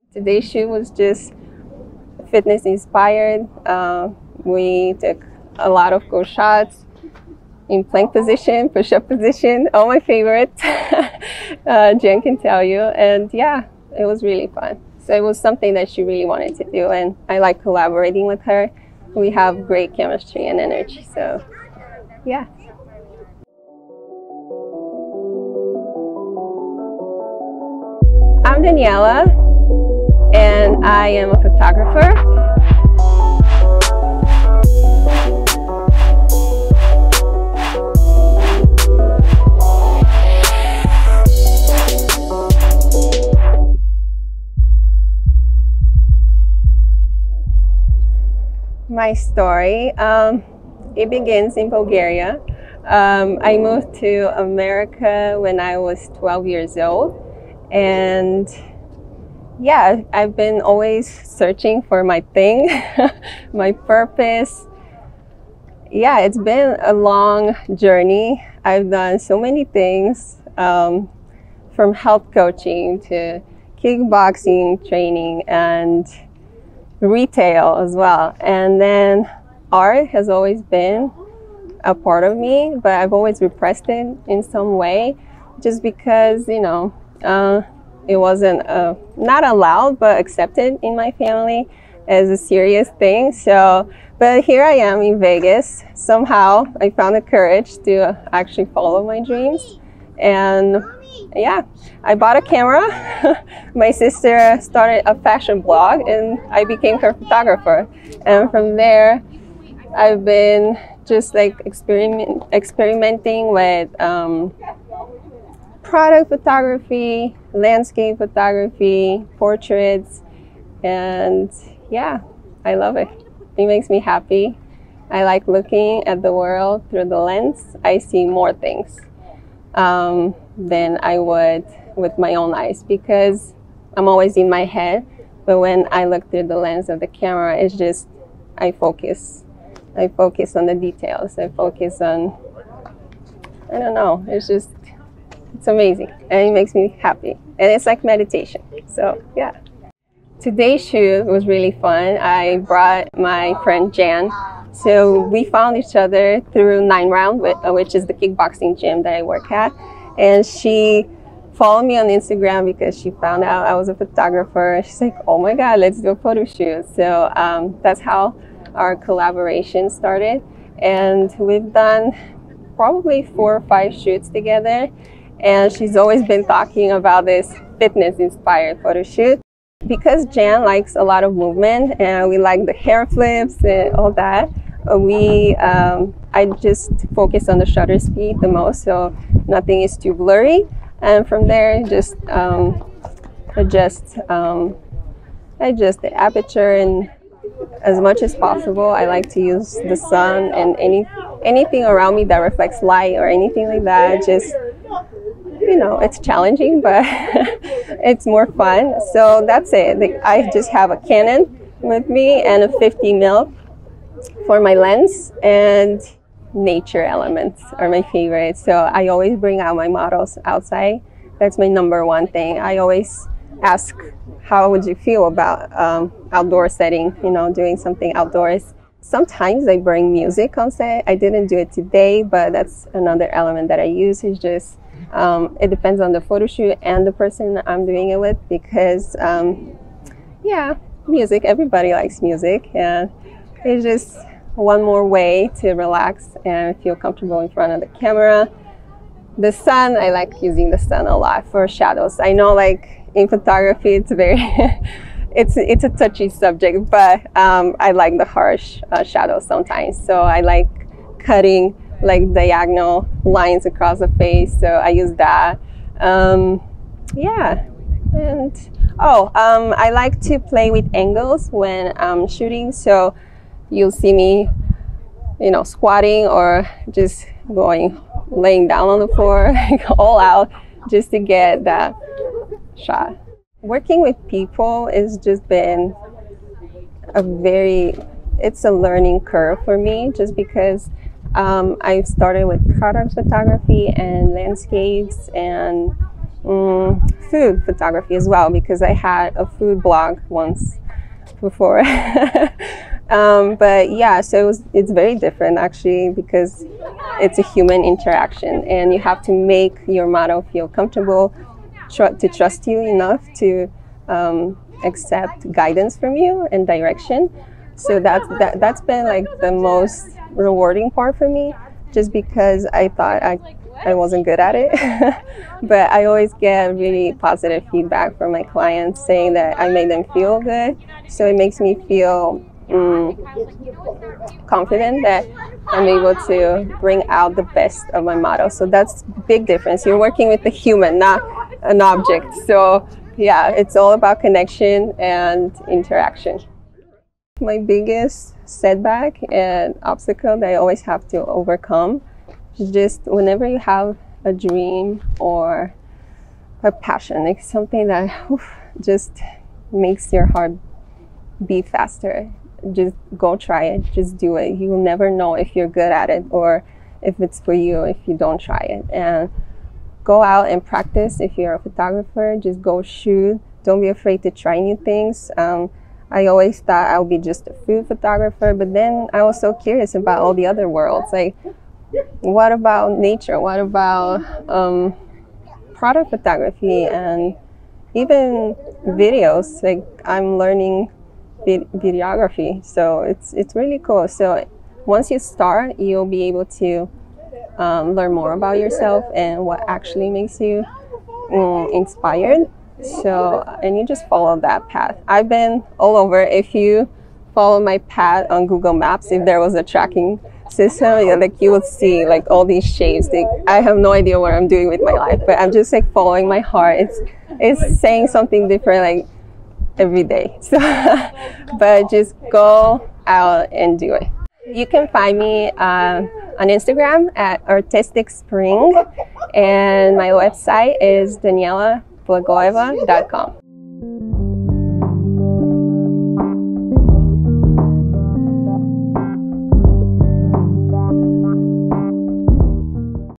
Today's shoot was just fitness inspired. We took a lot of cool shots in plank position, push-up position, all my favorites. Jen can tell you. And yeah, it was really fun. So it was something that she really wanted to do, and I like collaborating with her. We have great chemistry and energy, so yeah. I'm Daniela, and I am a photographer. My story, it begins in Bulgaria. I moved to America when I was 12 years old, and yeah, I've been always searching for my thing, my purpose. Yeah, it's been a long journey. I've done so many things, from health coaching to kickboxing training and retail as well. And then art has always been a part of me, but I've always repressed it in some way, just because, you know, it wasn't not allowed but accepted in my family as a serious thing. So, but here I am in Vegas. Somehow I found the courage to actually follow my dreams. And yeah, I bought a camera. My sister started a fashion blog and I became her photographer. And from there, I've been just like experimenting with product photography, landscape photography, portraits, and yeah, I love it. It makes me happy. I like looking at the world through the lens. I see more things than I would with my own eyes, because I'm always in my head. But when I look through the lens of the camera, it's just, I focus on the details. I focus on, I don't know, it's amazing, and it makes me happy, and it's like meditation. So yeah, today's shoot was really fun. I brought my friend Jan. So we found each other through 9 Round, which is the kickboxing gym that I work at. And she followed me on Instagram because she found out I was a photographer. She's like, oh my God, let's do a photo shoot. So that's how our collaboration started. And we've done probably 4 or 5 shoots together. And she's always been talking about this fitness-inspired photo shoot. Because Jan likes a lot of movement and we like the hair flips and all that, I just focus on the shutter speed the most, so nothing is too blurry. And from there, just adjust the aperture, and as much as possible, I like to use the sun and anything around me that reflects light or anything like that. Just, you know, it's challenging, but it's more fun. So that's it. I just have a Canon with me and a 50mm for my lens, and nature elements are my favorite. So I always bring out my models outside. That's my #1 thing. I always ask, how would you feel about outdoor setting, you know, doing something outdoors. Sometimes I bring music on set. I didn't do it today, but that's another element that I use. Is just it depends on the photo shoot and the person I'm doing it with, because yeah, music, everybody likes music, and it's just one more way to relax and feel comfortable in front of the camera. The sun, I like using the sun a lot for shadows. I know, like in photography, it's very it's a touchy subject, but I like the harsh shadows sometimes. So I like cutting like diagonal lines across the face, so I use that. Yeah, and I like to play with angles when I'm shooting. So you'll see me, you know, squatting or just laying down on the floor, all out, just to get that shot. Working with people has just been it's a learning curve for me, just because I started with product photography and landscapes, and food photography as well, because I had a food blog once before. But yeah, so it's very different actually, because it's a human interaction and you have to make your model feel comfortable, to trust you enough to accept guidance from you and direction. So that's been like the most rewarding part for me, just because I thought I wasn't good at it. But I always get really positive feedback from my clients saying that I made them feel good. So it makes me feel confident that I'm able to bring out the best of my model. So that's a big difference. You're working with a human, not an object. So yeah, it's all about connection and interaction. My biggest setback and obstacle that I always have to overcome is just whenever you have a dream or a passion, like something that just makes your heart beat faster. Just go try it, just do it. You will never know if you're good at it or if it's for you if you don't try it. And go out and practice. If you're a photographer, just go shoot. Don't be afraid to try new things. I always thought I would be just a food photographer, but then I was so curious about all the other worlds. Like, what about nature? What about product photography and even videos? Like, I'm learning videography, so it's really cool. So once you start, you'll be able to learn more about yourself and what actually makes you inspired. So, and you just follow that path. I've been all over. If you follow my path on Google Maps, if there was a tracking system, like you would see like all these shapes. I have no idea what I'm doing with my life, but I'm just like following my heart. It's saying something different like every day. So, but just go out and do it. You can find me on Instagram at Artistic Spring, and my website is DanielaBlagoeva.com.